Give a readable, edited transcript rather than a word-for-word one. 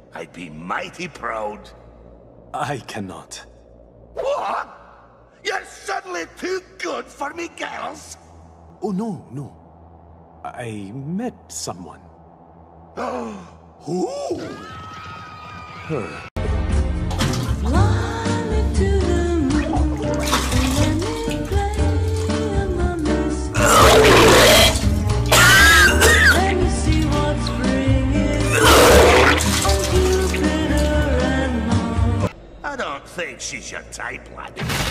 I'd be mighty proud. I cannot. What? You're suddenly too good for me, girls? Oh, no. I met someone. Who? Her. I don't think she's your type, lad.